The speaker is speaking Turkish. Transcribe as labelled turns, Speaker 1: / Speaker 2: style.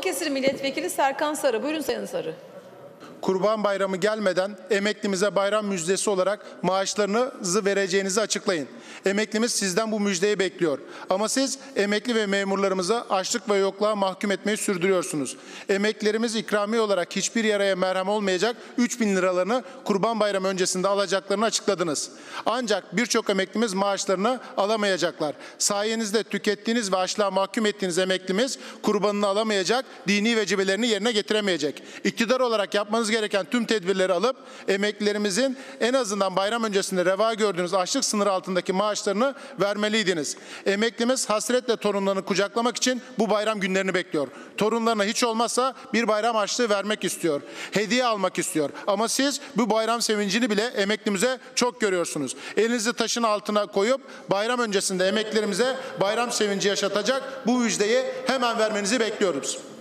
Speaker 1: Balıkesir Milletvekili Serkan Sarı. Buyurun Sayın Sarı.
Speaker 2: Kurban Bayramı gelmeden emeklimize bayram müjdesi olarak maaşlarınızı vereceğinizi açıklayın. Emeklimiz sizden bu müjdeyi bekliyor. Ama siz emekli ve memurlarımızı açlık ve yokluğa mahkum etmeyi sürdürüyorsunuz. Emeklilerimiz ikramiye olarak hiçbir yaraya merhem olmayacak 3.000 liralarını Kurban Bayramı öncesinde alacaklarını açıkladınız. Ancak birçok emeklimiz maaşlarını alamayacaklar. Sayenizde tükettiğiniz ve açlığa mahkum ettiğiniz emeklimiz kurbanını alamayacak, dini vecibelerini yerine getiremeyecek. İktidar olarak yapmanız gereken tüm tedbirleri alıp emeklilerimizin en azından bayram öncesinde reva gördüğünüz açlık sınırı altındaki maaşlarını vermeliydiniz. Emeklimiz hasretle torunlarını kucaklamak için bu bayram günlerini bekliyor. Torunlarına hiç olmazsa bir bayram harçlığı vermek istiyor. Hediye almak istiyor. Ama siz bu bayram sevincini bile emeklimize çok görüyorsunuz. Elinizi taşın altına koyup bayram öncesinde emeklilerimize bayram sevinci yaşatacak bu müjdeyi hemen vermenizi bekliyoruz.